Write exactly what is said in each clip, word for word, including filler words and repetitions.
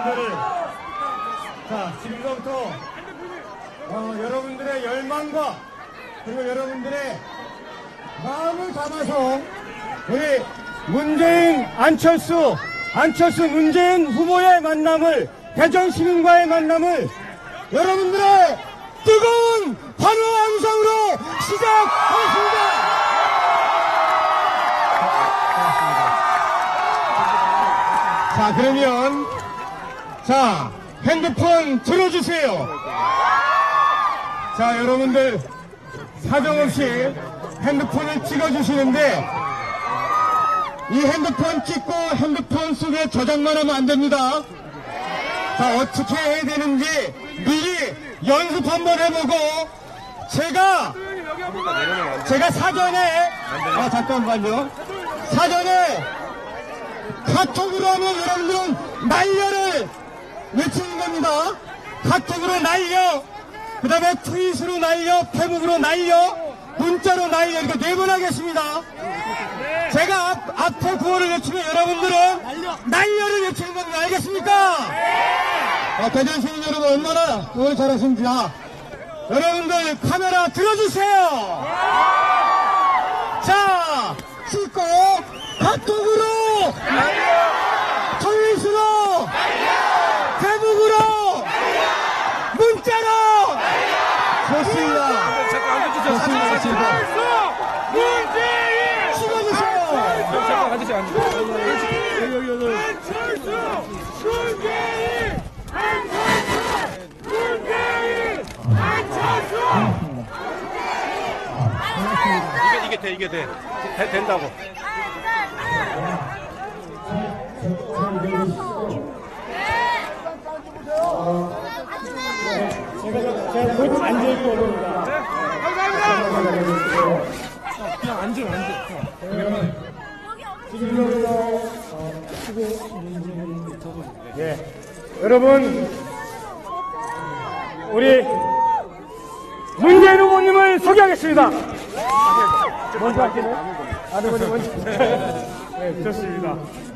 여러분들을 자 지금부터 어, 여러분들의 열망과 그리고 여러분들의 마음을 담아서 우리 문재인 안철수 안철수 문재인 후보의 만남을 대전 시민과의 만남을 여러분들의 뜨거운 환호 함성으로 시작하겠습니다. 자 그러면 자 핸드폰 들어주세요. 자 여러분들 사정없이 핸드폰을 찍어주시는데 이 핸드폰 찍고 핸드폰 속에 저장만 하면 안 됩니다. 자 어떻게 해야 되는지 미리 연습 한번 해보고 제가 제가 사전에 아 잠깐만요 사전에 카톡으로 하면 여러분들은 날려를 외치는 겁니다. 카톡으로 날려, 그 다음에 트윗으로 날려, 페북으로 날려, 문자로 날려 이렇게 네 번 하겠습니다. 제가 앞, 앞에 구호를 외치면 여러분들은 날려. 날려를 외치는 겁니다. 알겠습니까? 어, 대전 시민 여러분 얼마나 오늘 잘하십니다. 여러분들 카메라 들어주세요. 자, 찍고 카톡으로 트윗으로 페북으로 문자로 좋습니다. 좋습니다. 좋습니다. 문재인 찍어주세요. 잠깐 앉으세요. 앉으세요. 문재인 안철수 이게 이게 돼 이게 돼. 돼 된다고. 제가 제가 곧 앉을 겁니다. 네, 감사합니다. 그냥 앉으 앉으. 그러면 지금부터 예 여러분 우리 문재인 후보님을 소개하겠습니다. 먼저 할게요. 아드분이 먼저. 네 좋습니다.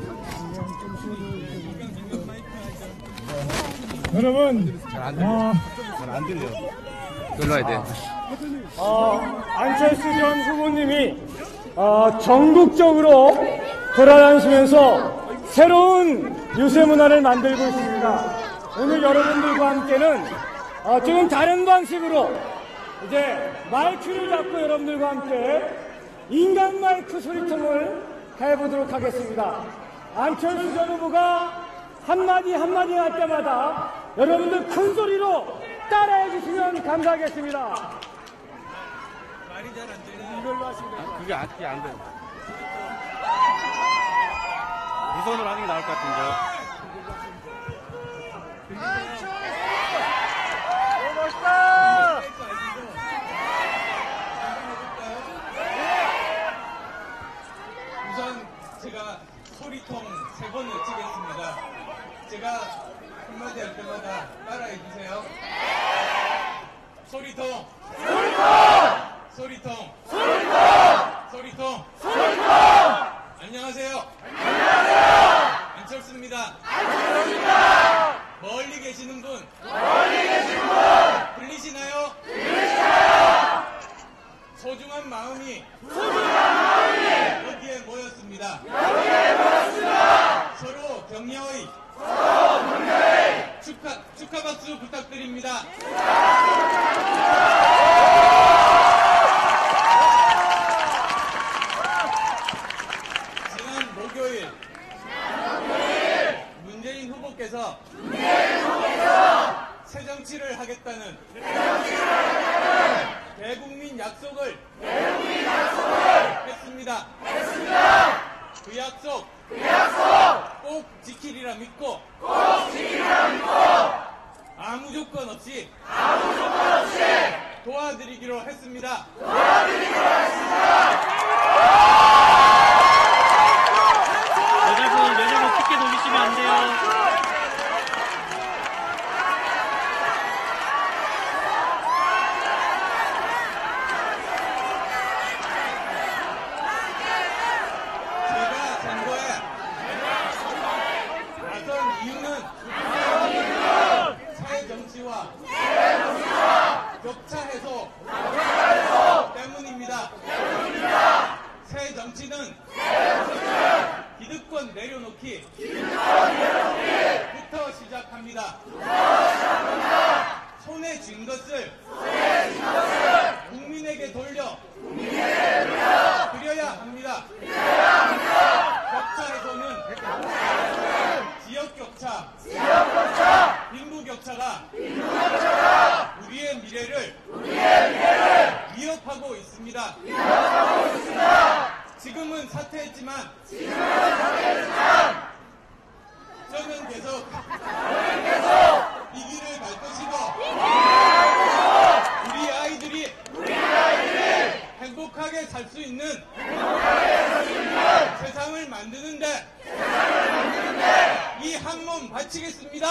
여러분 어, 잘안 들려. 놀라야 돼. 어, 안철수 전 후보님이 어, 전국적으로 돌아다니시면서 새로운 유세 문화를 만들고 있습니다. 오늘 여러분들과 함께는 어, 조금 다른 방식으로 이제 마이크를 잡고 여러분들과 함께 인간 마이크 소리통을 해보도록 하겠습니다. 안철수 전 후보가 한마디 한마디 할 때마다 여러분들 큰 소리로 따라해 주시면 감사하겠습니다. 말이 잘 안 들려. 이걸로 하시면 돼요. 그게 안, 그게 안 돼. 무선으로 하는 게 나을 것 같은데. 너무 멋있다! 우선 제가 소리통 세 번 외치겠습니다. 제가 한마디 할 때마다 따라해 주세요. 소리통! 소리통! 소리통! 소리통! 소리통! 소리통! 안녕하세요. 안녕하세요. 안철수입니다. 안철수입니다. 멀리 계시는 분. 멀리 계시는 분. 들리시나요? 들리시나요? 소중한 마음이. 소중한 마음이. 여기에 모였습니다. 여기에 모였습니다. 서로 격려의. 서로 격려의. 축하, 축하 박수 부탁드립니다. 지난 목요일, 문재인 후보께서, 문재인 후보께서 새정치를 하겠다는, 새정치를 하겠다는 대국민 약속을, 대국민 약속을 했습니다. 했습니다. 그 약속, 그 약속 꼭 지키리라 믿고, 꼭 지키리라 믿고 아무 조건 없이, 아무 조건 없이 도와드리기로 했습니다. 도와드리기로 했습니다. 여자분, 여자분 크게 돌리시면 안 돼요. 제가 선거에 나선 이유는 정치와 격차 해소 때문입니다. 새 정치는 기득권 내려놓기 부터 시작합니다. 손에 쥔 것을 국민에게 돌려 드려야 합니다. 격차 해소는 지역 격차, 빈부 격차가 우리의 미래를 위협하고 있습니다. 지금은 사퇴했지만 저는 계속 이 길을 갈 것이고 우리 아이들이 행복하게 살 수 있는 세상을 만드는데 이 한 몸 바치겠습니다.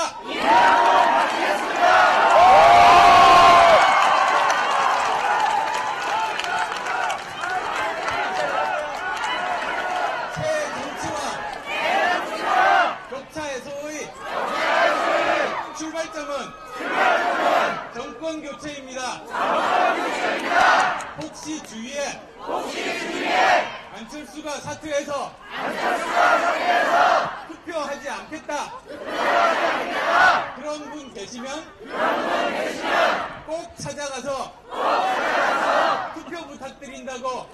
새 정치와 격차 해소의 출발점은 정권 교체입니다. 혹시 주위에 안철수가 사퇴해서 투표하지 않겠다 그런 분 계시면 꼭 찾아가서 투표 부탁드린다고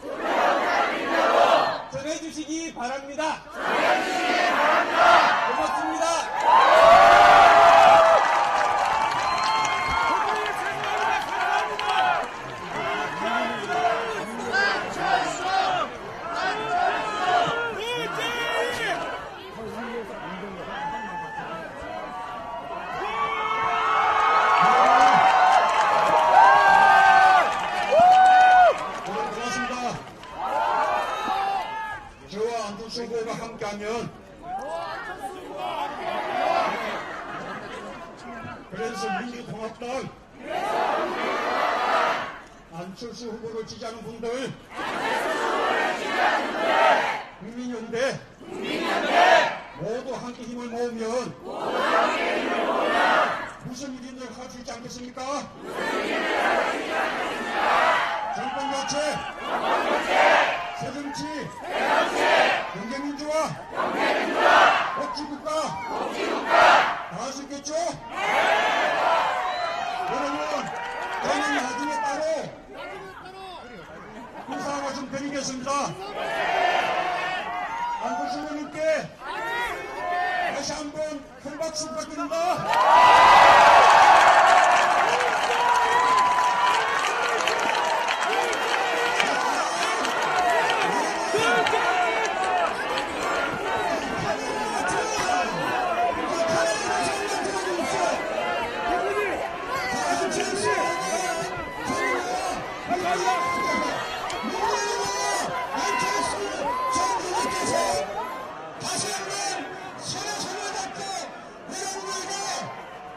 전해주시기 바랍니다. 고맙습니다. 저와 안철수 후보가 함께하면 그래서 민주통합당 안철수 후보를 지지하는 분들 국민연대 모두 함께 힘을 모으면 무슨 일인지 할 수 있지 않겠습니까? 정권 교체, 새정치, 경제민주화, 복지국가 다 할 수 있겠죠? 여러분, 저는 나중에 따로 인사 말씀 드리겠습니다. 안철수 후보님께 다시 한번 큰 박수 부탁드립니다. 다시 한번 서로 손을 잡고 여러분들과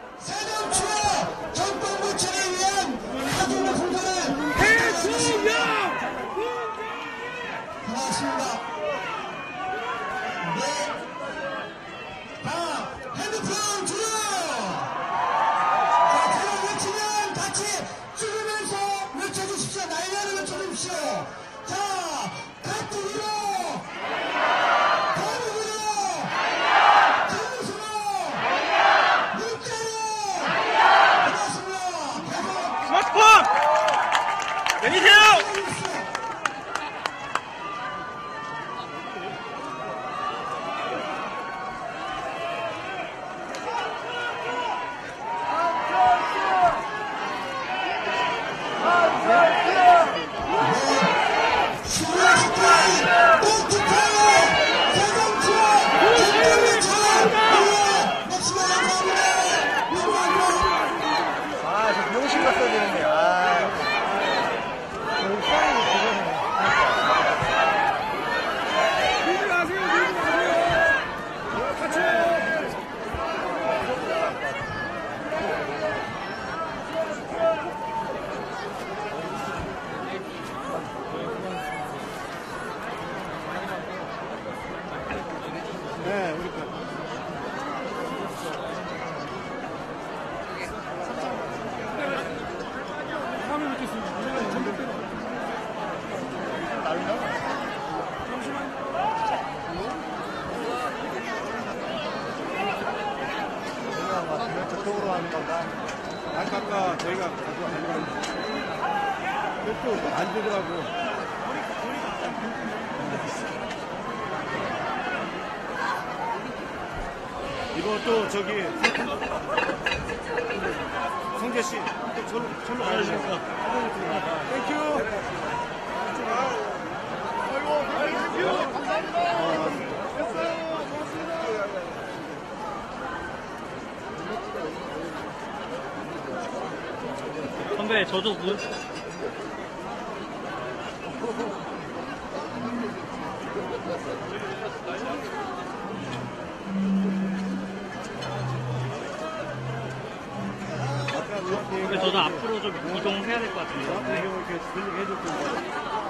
가져가는 건가? 아까 저희가 가져가는 그것도 안 되더라고. 이거 또 저기 성재 씨, 또 절로 절로 가야 되니까. 땡큐. 아이고, 땡큐. 감사합니다. 선배, 저도 그, 근데 저도 앞으로 좀 이동해야 될 것 같은데요. 이렇게 해줬던 거.